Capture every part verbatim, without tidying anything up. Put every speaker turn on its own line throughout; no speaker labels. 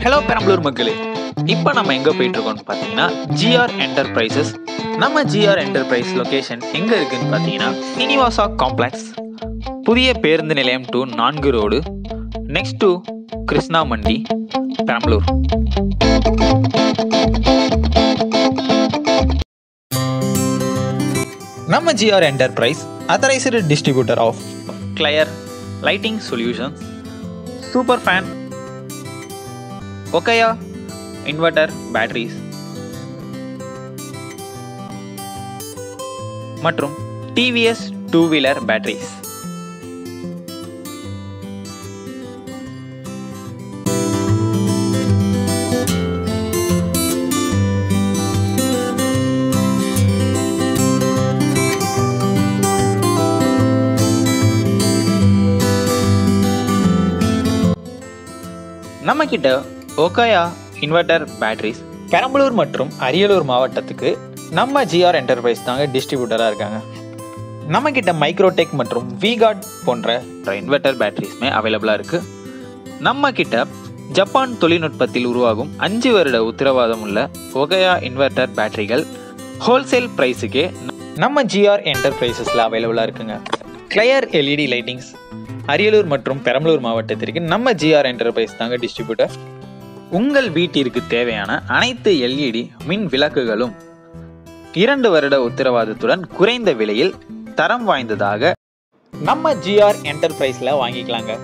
Hello Perambalur மக்களே. இப்போ நம்ம எங்க போயிட்டு இருக்கோம்னு பாத்தீங்கன்னா G R Enterprises. நம்ம G R Enterprise லொகேஷன் எங்க இருக்குன்னு பாத்தீங்கன்னா சீனிவாசா காம்ப்ளெக்ஸ், புதிய பேருந்து நிலையம் டு நான்கு road, next to Krishna Mandi, Perambalur. நம்ம G R Enterprise authorized distributor of Clear lighting solutions, super fan, Okaya inverter batteries மற்றும் T V S two wheeler batteries. நம்ம கிட்ட ஒகாயா இன்வெர்டர் பேட்டரிஸ் பெரம்பலூர் மற்றும் அரியலூர் மாவட்டத்துக்கு நம்ம G R Enterprise தாங்க டிஸ்ட்ரிபியூட்டராக இருக்காங்க. நம்ம கிட்ட மைக்ரோடெக் மற்றும் விகார்ட் போன்ற இன்வெர்டர் பேட்டரிஸுமே அவைலபிளாக இருக்குது. நம்ம கிட்ட ஜப்பான் தொழில்நுட்பத்தில் உருவாகும் அஞ்சு வருட உத்தரவாதம் உள்ள ஒகாயா இன்வெர்டர் பேட்டரிகள் ஹோல்சேல் ப்ரைஸுக்கே நம்ம G R Enterprisesல அவைலபிளாக இருக்குங்க. Clear L E D lightings Ariyalur மற்றும் பெரம்பலூர் மாவட்டத்திற்கு நம்ம G R Enterprise தாங்க டிஸ்ட்ரிபியூட்டர். உங்கள் வீட்டிற்கு தேவையான அனைத்து L E D மின் விளக்குகளும் இரண்டு வருட உத்தரவாதத்துடன் குறைந்த விலையில் தரம் வாய்ந்ததாக நம்ம G R Enterpriseல வாங்கிக்கலாங்க.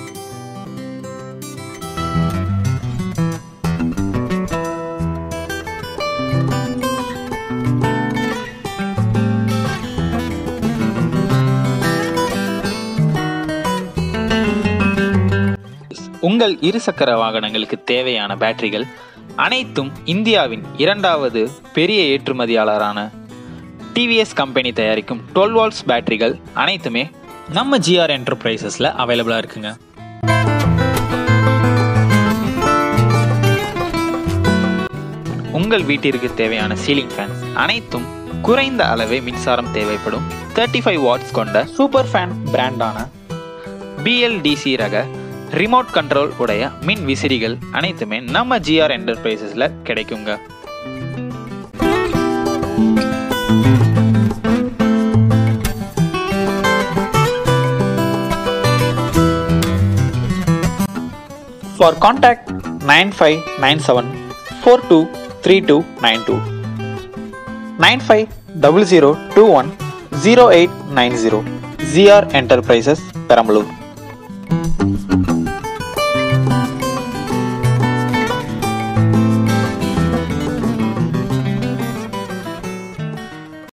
உங்கள் இருசக்கர வாகனங்களுக்கு தேவையான பேட்டரிகள் அனைத்தும் இந்தியாவின் இரண்டாவது பெரிய ஏற்றுமதியாளரான T V S கம்பெனி தயாரிக்கும் டுவெல் வோல்ட்ஸ் பேட்டரிகள் அனைத்துமே நம்ம G R Enterprisesல அவைலபிளாக இருக்குங்க. உங்கள் வீட்டிற்கு தேவையான சீலிங் ஃபேன்ஸ் அனைத்தும் குறைந்த அளவே மின்சாரம் தேவைப்படும் தேர்ட்டி ஃபைவ் வாட்ஸ் கொண்ட சூப்பர் ஃபேன் பிராண்டான B L D C ரக ரிமோட் கண்ட்ரோல் உடைய மின் விசிறிகள் அனைத்துமே நம்ம G R Enterprisesல கிடைக்குங்க. For contact nine five nine seven four two three two nine two nine five zero zero two one zero eight nine zero. G R Enterprises Perambalur.